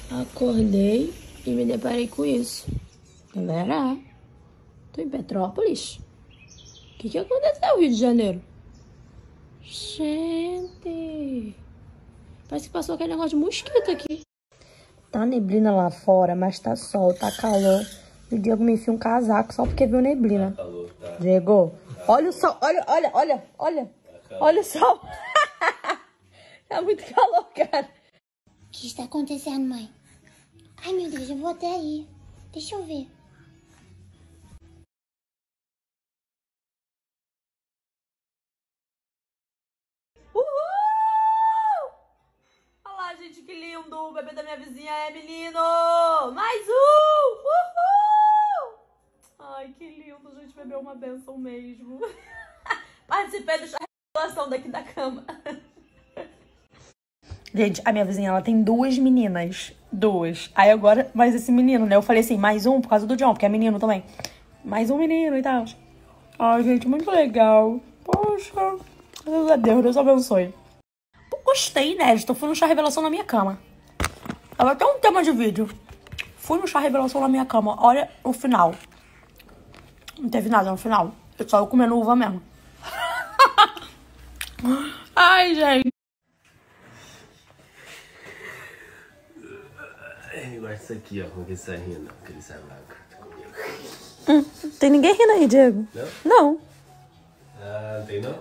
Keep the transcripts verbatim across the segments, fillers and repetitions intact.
Acordei e me deparei com isso. Galera, tô em Petrópolis. O que que aconteceu no Rio de Janeiro? Gente, parece que passou aquele negócio de mosquito aqui. Tá neblina lá fora, mas tá sol, tá calor. E o Diego me enfia um casaco só porque viu neblina. Tá calor, tá. Diego, olha o sol, olha, olha, olha, olha. Tá olha o sol. Tá muito calor, cara. O que está acontecendo, mãe? Ai, meu Deus, eu vou até aí. Deixa eu ver. Uhul! Olha lá, gente, que lindo. O bebê da minha vizinha é menino. Mais um! Uhul! Ai, que lindo, gente. Bebê é uma benção mesmo. Participei da revelação daqui da cama. Gente, a minha vizinha, ela tem duas meninas. Duas. Aí agora, mais esse menino, né? Eu falei assim, mais um por causa do John, porque é menino também. Mais um menino e tal. Ai, gente, muito legal. Poxa, Deus é Deus, Deus abençoe. Gostei, inédito. Fui no chá revelação na minha cama. Tava até um tema de vídeo. Fui no chá revelação na minha cama. Olha o final. Não teve nada no final. Eu só eu comendo uva mesmo. Ai, gente. Eu gosto disso aqui, ó. Com que sai rindo. Que ele sai lá comigo. Hum, tem ninguém rindo aí, Diego. Não? Não. Ah, tem não?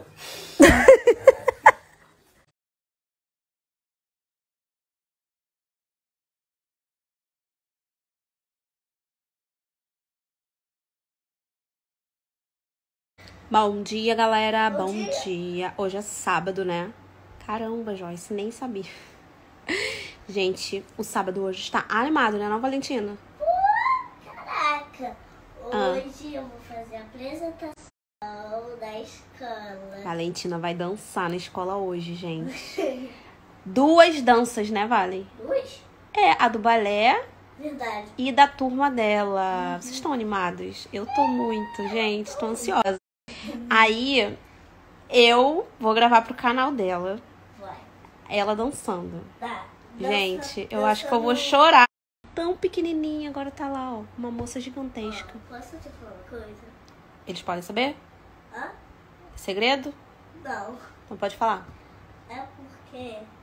Bom dia, galera. Bom, Bom dia. dia. Hoje é sábado, né? Caramba, Joyce, nem sabia. Gente, o sábado hoje está animado, né, não, Valentina? Caraca! Hoje ah. eu vou fazer a apresentação da escola. Valentina vai dançar na escola hoje, gente. Duas danças, né, Valen? Duas? É, a do balé. Verdade. E da turma dela. Uhum. Vocês estão animados? Eu tô muito, gente. Tô ansiosa. Aí, eu vou gravar pro canal dela. Vai. Ela dançando. Tá. Gente, dança, eu dança acho que eu vou no... chorar. Tão pequenininha, agora tá lá, ó. Uma moça gigantesca. Ah, posso te falar uma coisa? Eles podem saber? Hã? Segredo? Não. Então pode falar. É porque